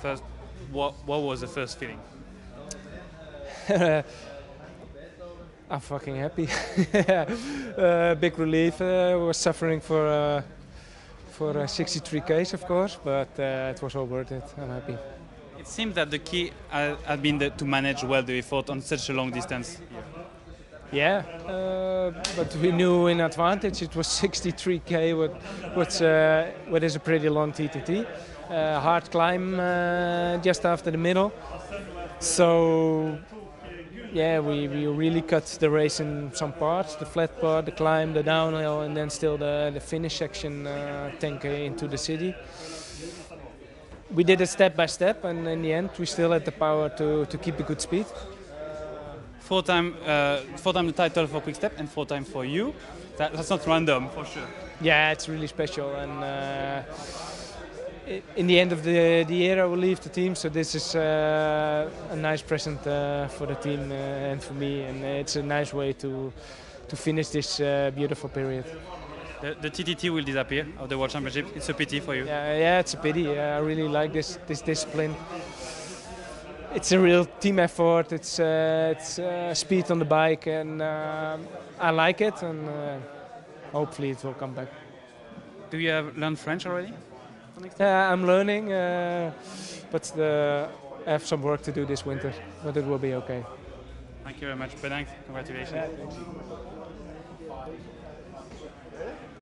first, what was the first feeling? I'm fucking happy. Big relief. Was suffering for 63 Ks, of course, but it was all worth it. I'm happy. It seems that the key had been to manage well the effort on such a long distance. Yeah, but we knew in advantage it was 63K, what is a pretty long TTT. Hard climb just after the middle. So yeah, we really cut the race in some parts, the flat part, the climb, the downhill, and then still the finish section 10K into the city. We did it step by step, and in the end we still had the power to keep a good speed. Four-time the title for Quickstep and four-time for you. That's not random, for sure. Yeah, it's really special, and in the end of the year I will leave the team, so this is a nice present for the team and for me, and it's a nice way to finish this beautiful period. The TTT will disappear of the World Championship. It's a pity for you. Yeah, it's a pity. I really like this discipline. It's a real team effort. It's speed on the bike, and I like it, and hopefully it will come back. Do you have learned French already? I'm learning, but I have some work to do this winter, but it will be okay. Thank you very much. Bedankt. Congratulations. Yeah,